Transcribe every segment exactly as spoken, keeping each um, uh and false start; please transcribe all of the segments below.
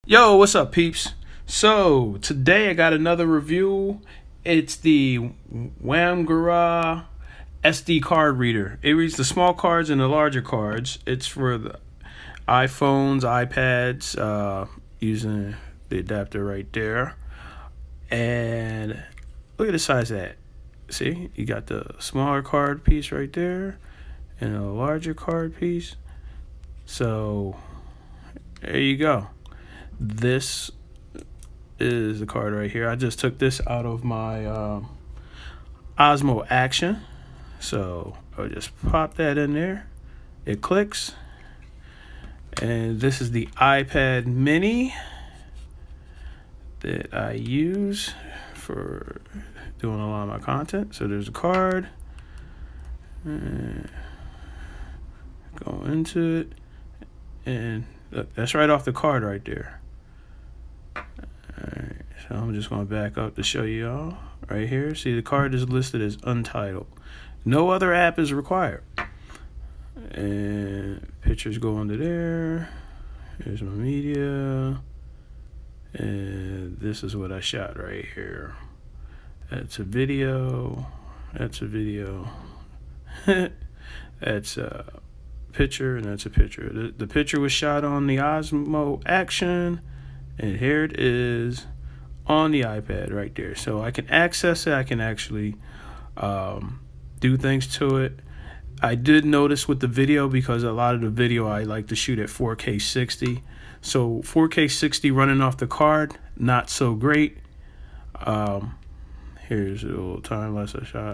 Yo, what's up, peeps? So today I got another review. It's the Wangara S D card reader. It reads the small cards and the larger cards. It's for the iPhones, iPads, uh, using the adapter right there. And look at the size of that. See, you got the smaller card piece right there and a larger card piece. So there you go. This is the card right here. I just took this out of my um, Osmo Action. So I'll just pop that in there. It clicks. And this is the iPad mini that I use for doing a lot of my content. So there's a card. And go into it. And look, that's right off the card right there. Alright, so I'm just going to back up to show you all right here. See, the card is listed as untitled. No other app is required. And pictures go under there. Here's my media. And this is what I shot right here. That's a video. That's a video. That's a picture, and that's a picture. The, the picture was shot on the Osmo Action. And here it is on the iPad right there. So I can access it. I can actually um, do things to it. I did notice with the video, because a lot of the video I like to shoot at four K sixty. So four K sixty running off the card, not so great. Um, here's a little time-lapse I shot.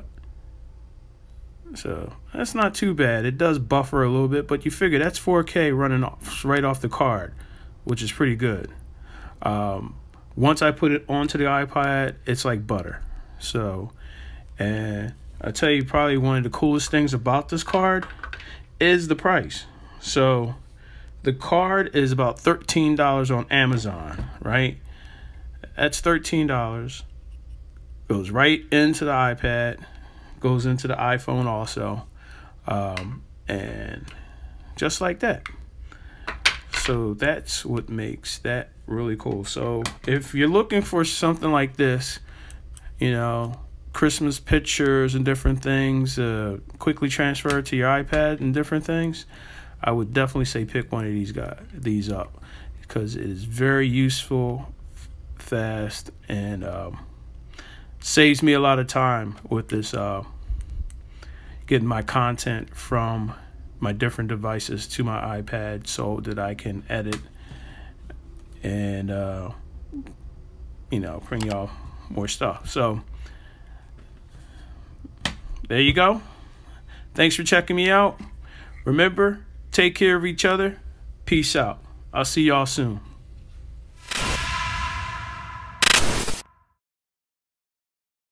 So that's not too bad. It does buffer a little bit, but you figure that's four K running off right off the card, which is pretty good. Um, once I put it onto the iPad, it's like butter. So, and I tell you, probably one of the coolest things about this card is the price. So the card is about thirteen dollars on Amazon, right? That's thirteen dollars. Goes right into the iPad, goes into the iPhone also, um, and just like that. So that's what makes that really cool. So if you're looking for something like this, you know, Christmas pictures and different things, uh, quickly transfer to your iPad and different things, I would definitely say pick one of these guys, these up, because it is very useful, fast, and um, saves me a lot of time with this, uh, getting my content from my different devices to my iPad so that I can edit and uh, you know, bring y'all more stuff. So there you go. Thanks for checking me out. Remember, take care of each other. Peace out. I'll see y'all soon.